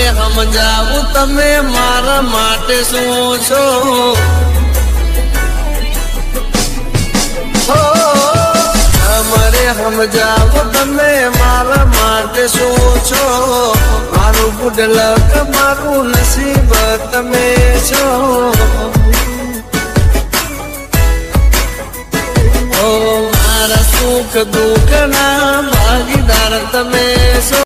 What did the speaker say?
સમજાવું તમે મારા માટે શું છો અમારે સમજાવો તમે મારા માટે શું છો મારું ગુડલક મારું નસીબ તમે છો મારા સુખ દુઃખ ના ભાગીદાર તમે છો।